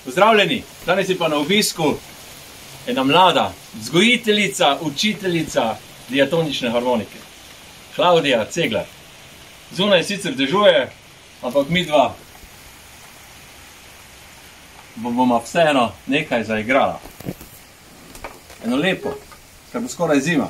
Pozdravljeni, danes je pa na obisku ena mlada vzgojiteljica, učiteljica diatonične harmonike. Klavdija Ceglar. Zunaj sicer dežuje, ampak midva bomo vseeno nekaj zaigrala. Eno lepo, ker bo skoraj zima.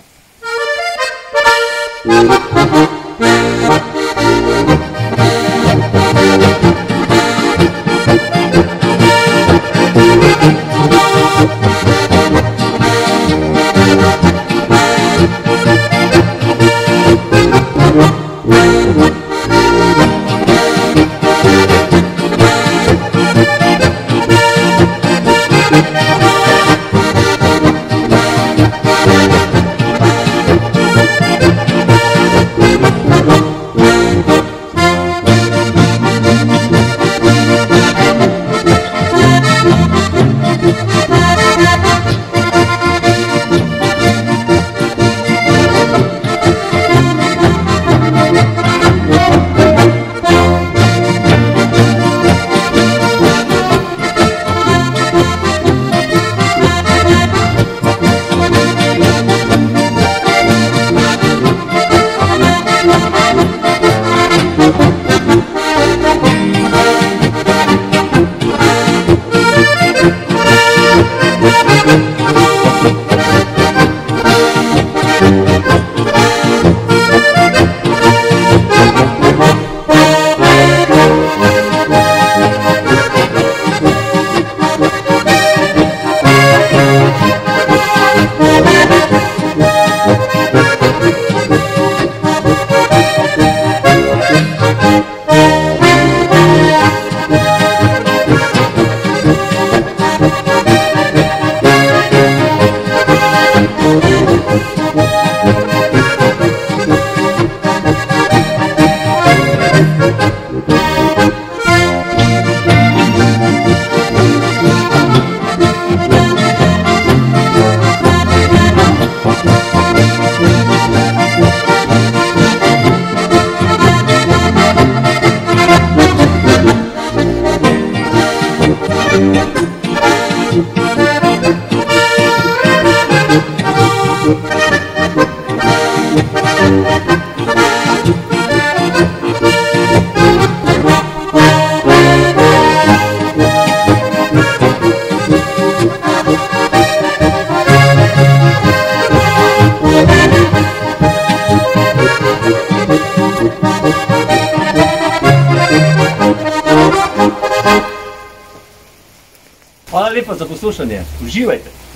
Hvala lepa za poslušanje. Uživajte!